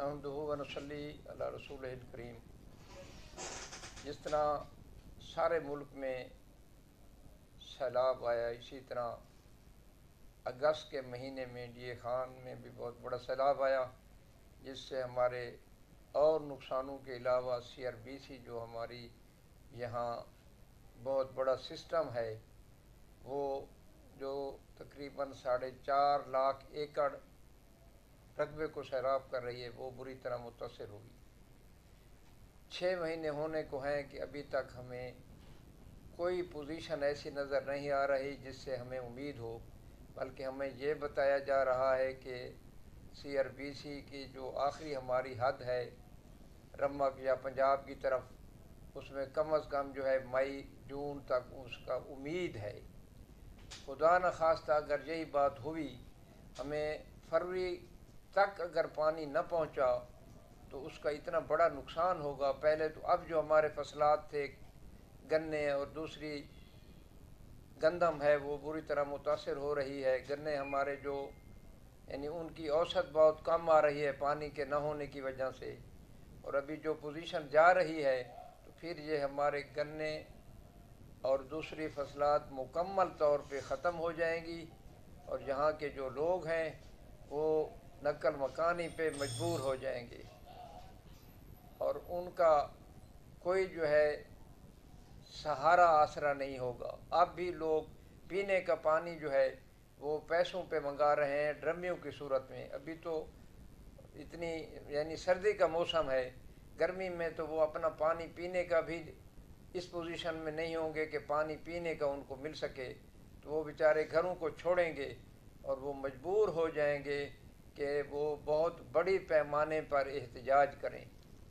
नहमदुहु व नसल्ली अला रसूलिहिल करीम। जिस तरह सारे मुल्क में सैलाब आया, इसी तरह अगस्त के महीने में डी खान में भी बहुत बड़ा सैलाब आया, जिससे हमारे और नुकसानों के अलावा CRBC जो हमारी यहाँ बहुत बड़ा सिस्टम है, वो जो तकरीबन 4.5 लाख एकड़ रकबे को सैराब कर रही है, वो बुरी तरह मुतासर हुई। 6 महीने होने को हैं कि अभी तक हमें कोई पोजीशन ऐसी नज़र नहीं आ रही जिससे हमें उम्मीद हो, बल्कि हमें ये बताया जा रहा है कि CRBC की जो आखिरी हमारी हद है रमक या पंजाब की तरफ, उसमें कम अज़ कम जो है मई जून तक उसका उम्मीद है। खुदा न खास्ता अगर यही बात हुई, हमें फरवरी तक अगर पानी न पहुंचा तो उसका इतना बड़ा नुकसान होगा। पहले तो अब जो हमारे फसलात थे, गन्ने और दूसरी गंदम है, वो बुरी तरह मुतासर हो रही है। गन्ने हमारे जो यानी उनकी औसत बहुत कम आ रही है पानी के न होने की वजह से, और अभी जो पोजीशन जा रही है तो फिर ये हमारे गन्ने और दूसरी फसलात मुकम्मल तौर पे ख़त्म हो जाएंगी, और यहाँ के जो लोग हैं वो नकल मकानी पे मजबूर हो जाएंगे, और उनका कोई जो है सहारा आसरा नहीं होगा। अब भी लोग पीने का पानी जो है वो पैसों पे मंगा रहे हैं, ड्रमियों की सूरत में। अभी तो इतनी यानी सर्दी का मौसम है, गर्मी में तो वो अपना पानी पीने का भी इस पोजीशन में नहीं होंगे कि पानी पीने का उनको मिल सके, तो वो बेचारे घरों को छोड़ेंगे और वो मजबूर हो जाएंगे कि वो बहुत बड़ी पैमाने पर एहतजाज करें।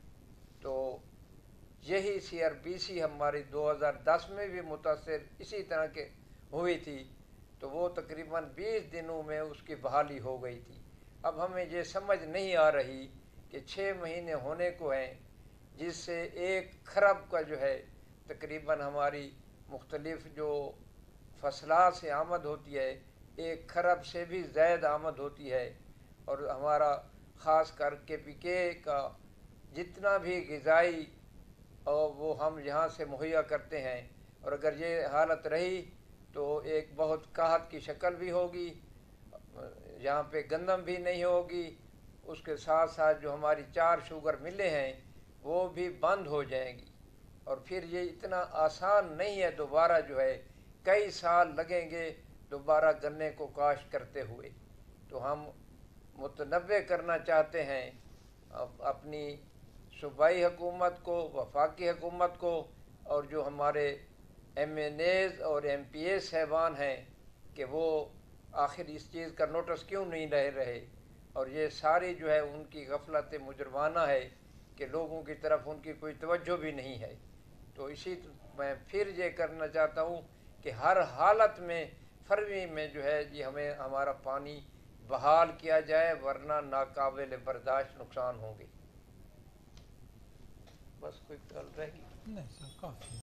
तो यही CRBC हमारी 2010 में भी मुतासर इसी तरह के हुई थी, तो वो तकरीबन 20 दिनों में उसकी बहाली हो गई थी। अब हमें ये समझ नहीं आ रही कि 6 महीने होने को हैं, जिससे 1 खरब का जो है तकरीबन हमारी मुख्तलिफ जो फसलात से आमद होती है, 1 खरब से भी ज़्यादा आमद होती है, और हमारा ख़ास कर KPK का जितना भी ग़िज़ाई और वो हम यहाँ से मुहैया करते हैं, और अगर ये हालत रही तो एक बहुत काहत की शक्ल भी होगी, यहाँ पे गंदम भी नहीं होगी, उसके साथ साथ जो हमारी 4 शुगर मिलें हैं वो भी बंद हो जाएंगी, और फिर ये इतना आसान नहीं है। दोबारा जो है कई साल लगेंगे दोबारा गन्ने को काश्त करते हुए। तो हम मुतनव्वे करना चाहते हैं अपनी सूबाई हुकूमत को, वफाकी हुकूमत को, और जो हमारे MNAs और MPA साहबान हैं कि वो आखिर इस चीज़ का नोटिस क्यों नहीं ले रहे, और ये सारी जो है उनकी गफलत मुजरमाना है कि लोगों की तरफ उनकी कोई तवज्जो भी नहीं है। तो इसी मैं फिर ये करना चाहता हूँ कि हर हालत में फरवरी में जो है ये हमें हमारा पानी बहाल किया जाए, वरना नाकाबिल बर्दाश्त नुकसान होंगे। बस कोई गल रहेगी? नहीं सर, काफ़ी।